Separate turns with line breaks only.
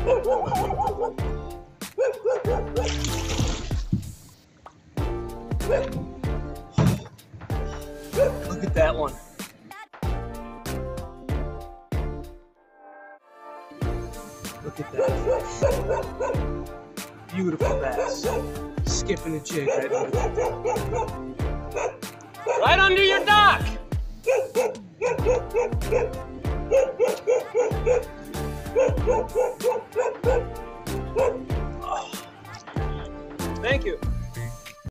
Look at that one. Look at that. Beautiful bass. Skipping a jig, baby. Right under your dock! Oh. Thank you.